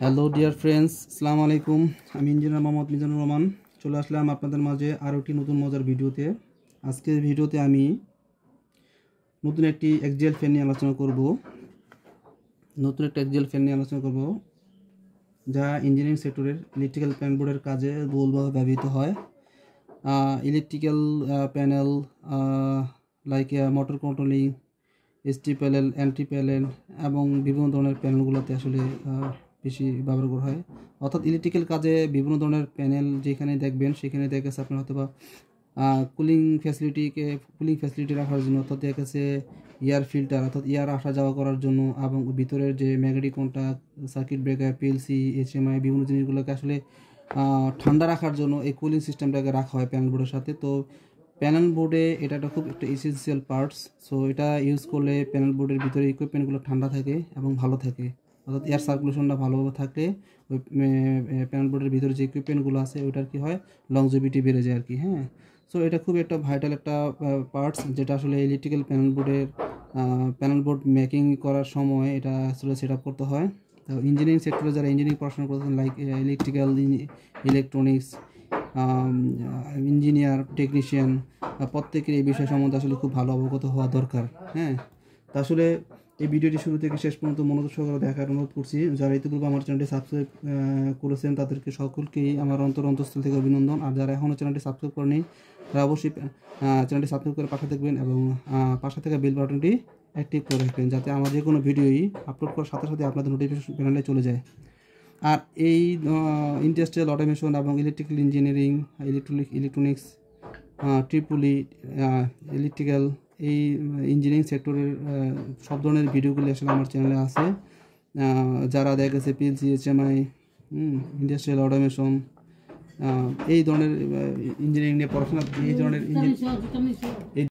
Hello dear friends, আসসালামু আলাইকুম। আমি ইঞ্জিনিয়ার মোহাম্মদ মিজানুর রহমান চলে আসলাম আপনাদের মাঝে আরও একটি নতুন মজার ভিডিওতে। আজকের ভিডিওতে আমি নতুন একটি এক্সিএল ফ্যান নিয়ে আলোচনা করব, যা ইঞ্জিনিয়ারিং সেক্টরের ইলেকট্রিক্যাল প্যানেল বোর্ডের কাজে বহুলভাবে ব্যবহৃত হয়। Electrical panel like motor controlling, ST panel, anti panel এবং বিভিন্ন ধরনের প্যানেলগুলোতে আসলে বেশি ব্যবহার করা হয়। অর্থাৎ ইলেকট্রিক্যাল কাজে বিভিন্ন ধরনের প্যানেল যেখানে দেখবেন সেখানে দেখা গেছে আপনার হয়তো বা কুলিং ফ্যাসিলিটি রাখার জন্য, অর্থাৎ দেখা গেছে এয়ার ফিল্টার, অর্থাৎ এয়ার আসা যাওয়া করার জন্য, এবং ভিতরের যে magnetic contact, circuit breaker, PLC, HMI বিভিন্ন জিনিসগুলোকে আসলে ঠান্ডা রাখার জন্য এই কুলিং সিস্টেমটাকে রাখা হয় প্যানেল বোর্ডের সাথে। তো প্যানেল বোর্ডে এটা খুব একটা এসেনশিয়াল পার্টস। সো এটা ইউজ করলে প্যানেল বোর্ডের ভিতরে ইকুইপমেন্টগুলো ঠান্ডা থাকে এবং ভালো থাকে, অর্থাৎ এয়ার সার্কুলেশনটা ভালোভাবে থাকলে ওই প্যানেল বোর্ডের ভিতরে যে ইকুইপমেন্টগুলো আছে ওইটার কি হয়, লংজিভিটি বেড়ে যায় আর কি। হ্যাঁ, সো এটা খুব একটা ভাইটাল একটা পার্টস, যেটা আসলে ইলেকট্রিক্যাল প্যানেল বোর্ড মেকিং করার সময় এটা আসলে সেট আপ করতে হয়। তো ইঞ্জিনিয়ারিং সেক্টরে যারা ইঞ্জিনিয়ারিং পড়াশোনা করতেছেন, like electrical, electronics, engineer, technician, প্রত্যেকের এই বিষয় সম্বন্ধে আসলে খুব ভালো অবগত হওয়া দরকার। হ্যাঁ, তা আসলে এই ভিডিওটি শুরু থেকে শেষ পর্যন্ত মনোযোগ সহকারে দেখার অনুরোধ করছি। যারা ইতিপূর্বে আমার চ্যানেলটি সাবস্ক্রাইব করেছেন তাদেরকে সকলকেই আমার অন্তঃস্থল থেকে অভিনন্দন। আর যারা এখনও চ্যানেলটি সাবস্ক্রাইব করেনি তারা অবশ্যই চ্যানেলটি সাবস্ক্রাইব করে পাশে থাকবেন এবং পাশে থেকে বেল বাটনটি অ্যাক্টিভ করে রাখবেন, যাতে আমার যে কোনো ভিডিওই আপলোড করার সাথে সাথে আপনাদের নোটিফিকেশন প্যানেলে চলে যায়। আর এই ইন্ডাস্ট্রিয়াল অটোমেশন এবং electrical engineering, electronics, triple E, electrical, এই ইঞ্জিনিয়ারিং সেক্টরের সব ধরনের ভিডিওগুলি আসলে আমার চ্যানেলে আছে। যারা দেখা গেছে পিএলসি, এইচএমআই, ইন্ডাস্ট্রিয়াল অটোমেশন, এই ধরনের ইঞ্জিনিয়ারিং নিয়ে পড়াশোনা, এই ধরনের